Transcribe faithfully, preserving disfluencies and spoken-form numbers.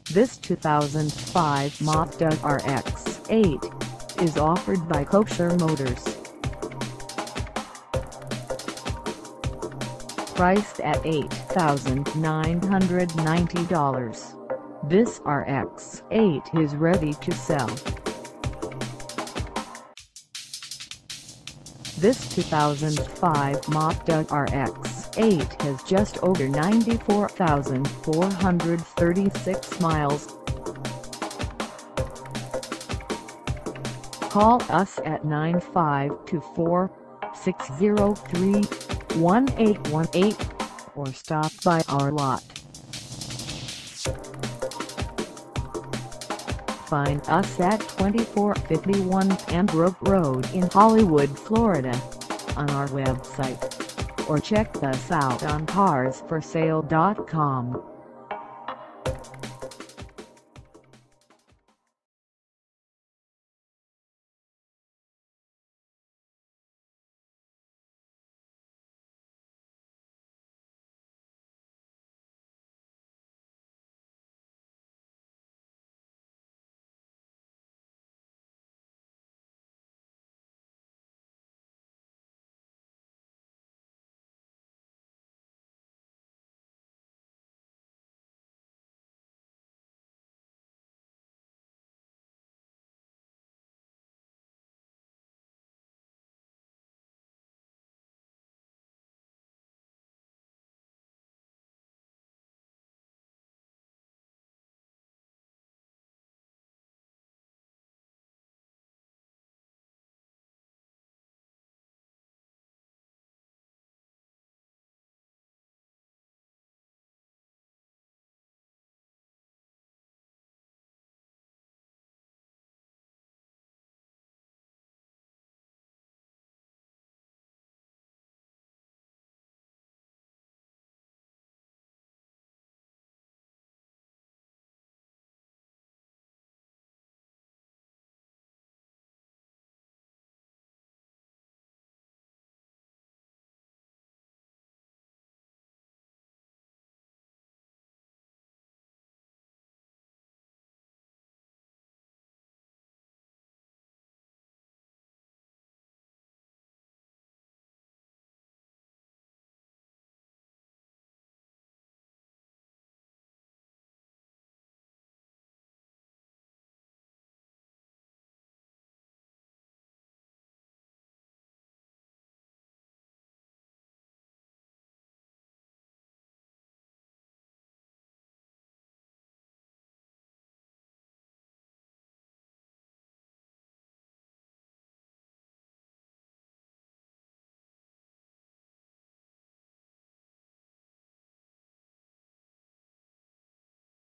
This two thousand five Mazda R X eight is offered by Kosher Motors. Priced at eight thousand nine hundred ninety dollars, this R X eight is ready to sell. This two thousand five Mazda R X eight has just over ninety-four thousand four hundred thirty-six miles. Call us at nine five two four, six zero three, one eight one eight or stop by our lot. Find us at twenty-four fifty-one Pembroke Road in Hollywood, Florida, on our website, or check us out on cars for sale dot com.